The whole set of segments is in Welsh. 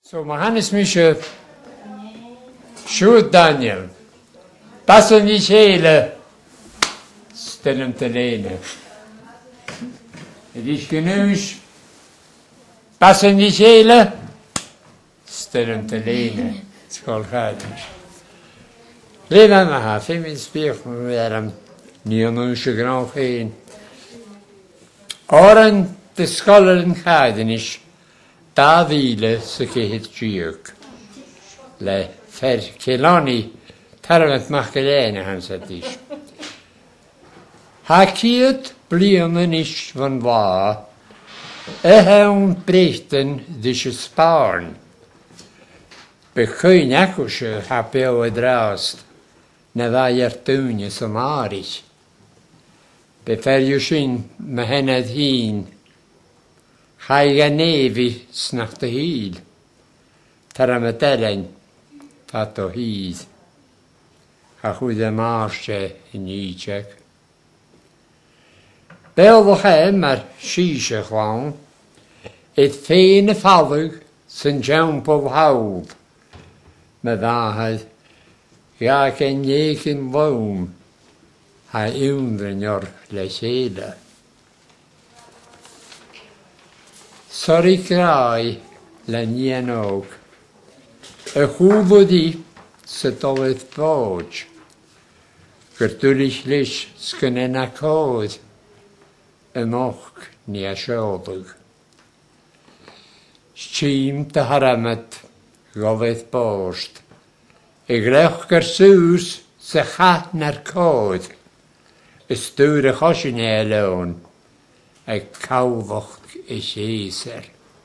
So, ma hannes mische Sjoerd Daniel. Passen die hele stel hem te lenen. Het is genoeg. Passen die hele stel hem te lenen. Sgoil Chàirinis. Lena ma ha, fem in spiech met hem. Niet onusje graag heen. Òran de Sgoil Chàirinis. Da wiele se gehet djurk. Le Kelani tarmet Maclean han sat is. Ha kiet blionen is van waar. Heun brechten dische spaarn. Bekein akkusje ha bewe draast. Na vajer tunje som arig. Beferjushin me hennet hien. Haiga nevi snach de hiel. Tarametellen. Tato hyd. A chwyd y marsje in Ietsjek. Belwch mar siesje gewoon. Het fene vallig zijn jump of hoop. Me waheid. Ja ken jeken woon. Ha undren jor lesele. Sorry kraai. Len jen ook. Y chwbwyd sy'n dolydd bod, gyrdylich lys sgynnen a codd, y moch ni a sioddwg. Sîm dy haramet golydd bost, y glech gyrsws sy'n chat na'r codd, y stwyr y chosyn Eilean, y cawfoch y sieser.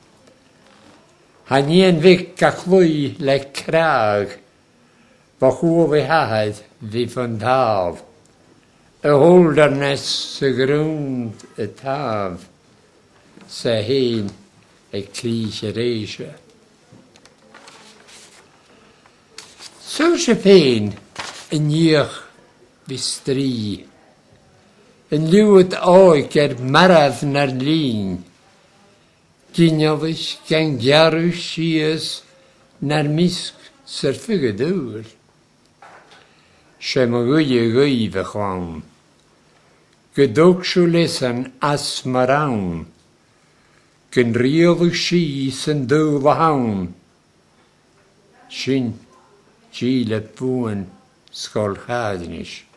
Han een wik a chlwy le kraag, va chwf ei haid fi van taf. Y holdernes sy grwnd y taf, sy hyn y crich yr eisiau. So sy pen yn iach fi stri, yn liwyd oig maraf na'r lyn, Gynnyddys gan garw sias na'r misg sy'r ffygadŵr. Sem o gwy fy chwawn. Gydwg siw lesan as marawn. Gyn riodd si sy'n dyw fy hawn. Sy'n gil y bwyn Sgoil Chàirinis.